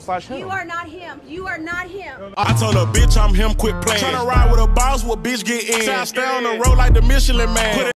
Slash him. You are not him. You are not him. I told her, bitch, I'm him, quit playing. Tryna ride with a boss, what bitch get in. Say I stay on the road like the Michelin Man.